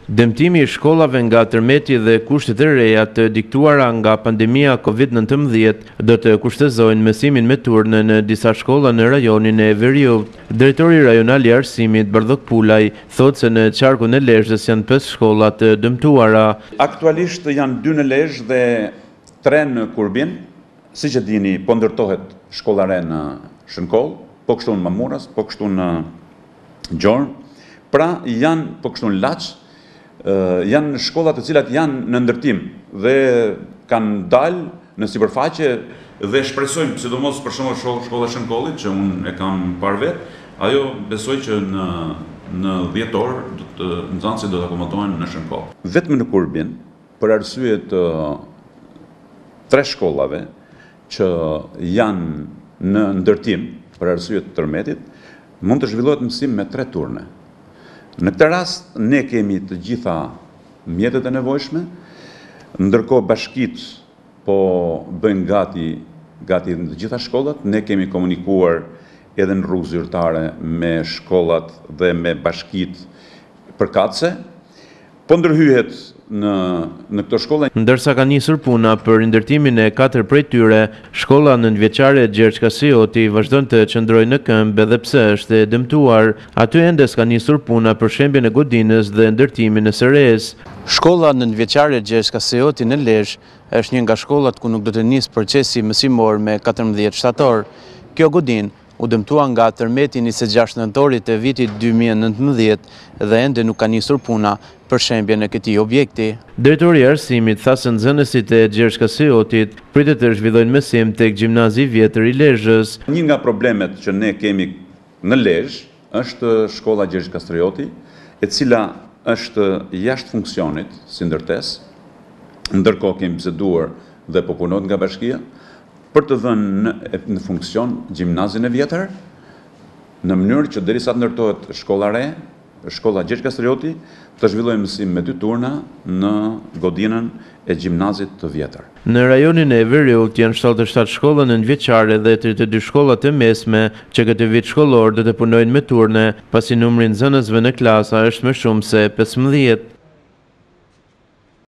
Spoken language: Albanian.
Dëmtimi I shkollave nga tërmeti dhe kushtet e reja të diktuara nga pandemia COVID-19 do të kushtëzojnë mësimin me turnë në disa shkolla në rajonin e Veriut. Drejtori rajonal I arsimit Bardhok Pulaj thotë se në qarkun e Lezhës janë 5 shkolla të dëmtuara. Aktualisht janë 2 në Lezhë dhe 3 në Kurbin. Siç e dini, po ndërtohet shkolla re në Shënkoll, po kështu në Mamuras, po kështu në Gjormë. Pra janë po kështu në Laç. Janë shkollat të cilat janë në ndërtim dhe kanë dalë në sipërfaqe dhe shpresojmë, sidomos për shembull shkolla Shënkollit që unë e kam parë vetë, ajo besoj që në 10 orë nxënësit do të akomodohen në Shënkoll. Vetëm në Kurbin, për arsye të 3 shkollave që janë në ndërtim për arsye të tërmetit, mund të zhvillohet mësim me 3 turne. Në këtë rast, ne kemi të gjitha mjetet e nevojshme, ndërkohë bashkitë po bëjnë gati në të gjitha shkollat, ne kemi komunikuar edhe në rrugë zyrtare me shkollat dhe me bashkitë përkatëse, po ndërhyhet në këto shkolla. Ndërsa ka nisur puna për ndërtimin e 4 prej tyre, shkolla nëntëvjeçare Gjergj Kasioti vazhdon të qëndrojë në këmbë edhe pse është e dëmtuar. Aty ende s'ka nisur puna për shembjen e godinës dhe ndërtimin e SRE-s. Shkolla nëntëvjeçare Gjergj Kasioti në Lezhë është një nga shkollat ku nuk do të nisë procesi mësimor me 14 shtator. Kjo godinë u dëmtua nga tërmeti 26 nëntorit e vitit 2019 dhe ende nuk ka nisur puna për shembjen e këtij objekti. Drejtori I arsimit tha se nxënësit e Gjergj Kasiotit pritet të zhvillojnë mësim tek gjimnazi I vjetër I Lezhës. Një nga problemet që ne kemi në Lezhë është shkolla Gjergj Kastrioti, e cila është jashtë funksionit si ndërtesë. Ndërkohë kemi biseduar dhe po punohet nga bashkia për të dhënë në funksion gjimnazin e vjetër, në mënyrë që derisa të ndërtohet shkolla re, shkolla Gjergj Kastrioti, të zhvillojë mësim me 2 turna në godinën e gjimnazit të vjetër. Në rajonin e Veriut janë 77 shkolla nëntëvjeçare dhe 32 shkollat e mesme që këtë vit shkollor do të punojnë me turne, pasi numri I nxënësve në klasa është më shumë se 15.